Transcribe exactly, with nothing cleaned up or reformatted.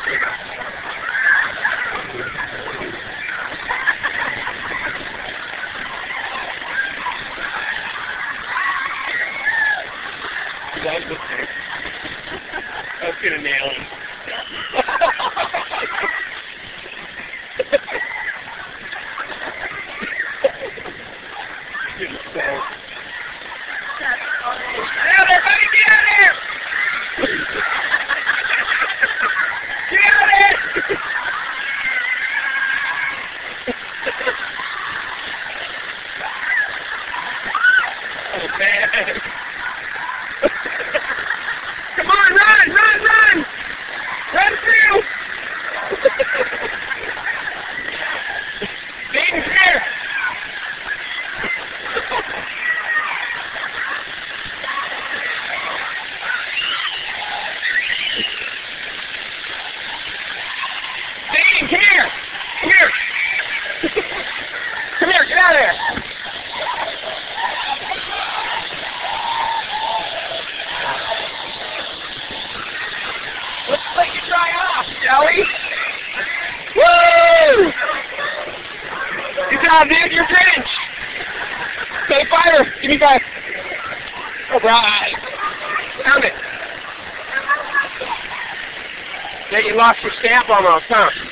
That's gonna nail him. Get out there, buddy! Get out there! Get out there! Oh, man. Come on, run, run, run! Run through! Dayton's here! Dayton, come here! Come here! Come here, get out of there! Let's let you dry off, shall we? Woo! Good job, dude. You're finished. Okay, fire. Give me five. All right. Found it. Yeah, you lost your stamp almost, huh?